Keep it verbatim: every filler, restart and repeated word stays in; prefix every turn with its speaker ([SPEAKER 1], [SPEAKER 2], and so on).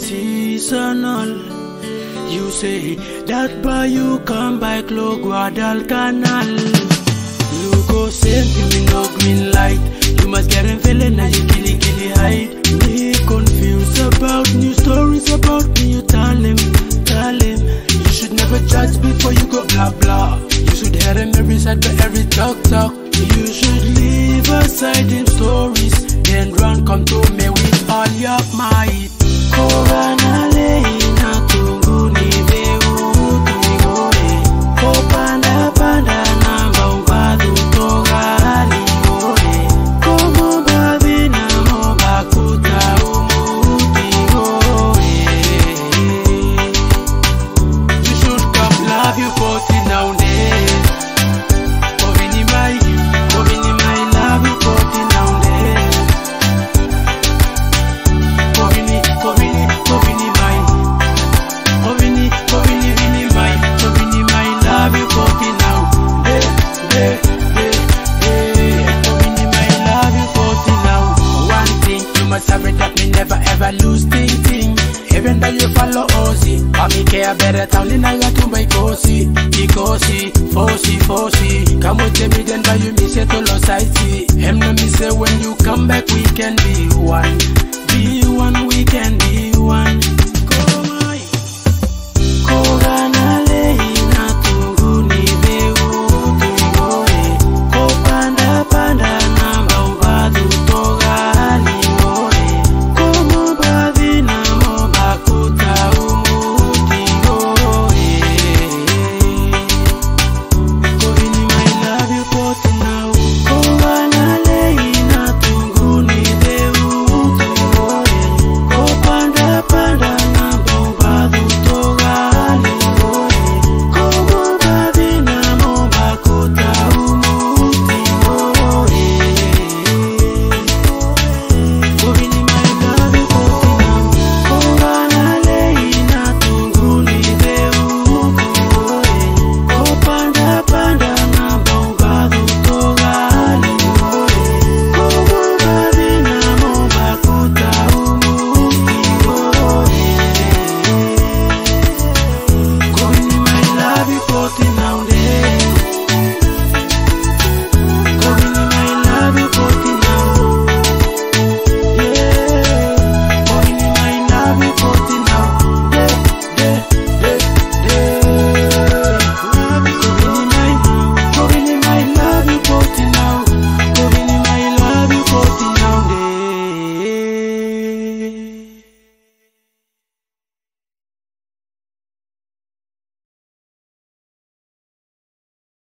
[SPEAKER 1] seasonal. You say that by you come by Clo Guadalcanal. You go same to me no green light. You must get him feeling now you killy killy hide. Me confused about new stories about me. You tell him, tell him. You should never judge before you go blah blah. You should hear him every side by every talk talk. You should leave aside him stories, then run come to me with all your might. Koranale ina tunguni veu tuigore. Kopanda panda namba ubadu togali gore. Komo babi na mo bakuta umuti gore. You should come love you forty nowadays. Kovini mai, kovini mai love you forty nowadays. Kovini, kovini, kovini mai. Kovini, kovini, vini mai. Kovini mai love you forty now. Hey, hey, hey, hey. Kovini mai love you forty now. One thing you must have it that me never ever lose thing thing. Even though you follow Ozzy, I me care better town in Agatumba Ikosi, Ikosi, Fosi, Fosi. Come with me then by you me say to lo sighty. Him no me say when you come back we can be one.